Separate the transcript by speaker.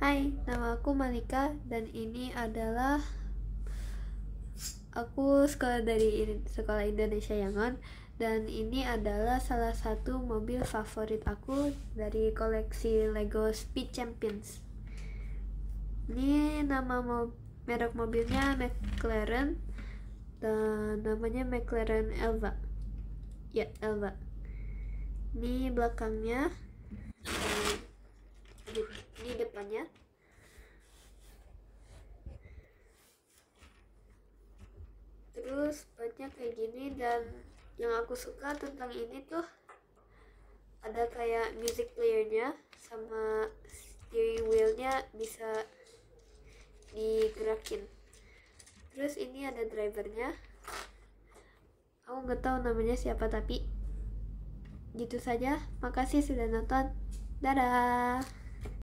Speaker 1: Hai, nama aku Malika dan ini adalah aku sekolah dari Sekolah Indonesia Yangon dan ini adalah salah satu mobil favorit aku dari koleksi Lego Speed Champions. Ini merek mobilnya McLaren dan namanya McLaren Elva. Ya, Elva. Ini belakangnya. Ini depannya. Terus banyak kayak gini, dan yang aku suka tentang ini tuh ada kayak music playernya, sama steering wheelnya bisa digerakin. Terus ini ada drivernya, aku nggak tahu namanya siapa, tapi gitu saja. Makasih sudah nonton. Dadah.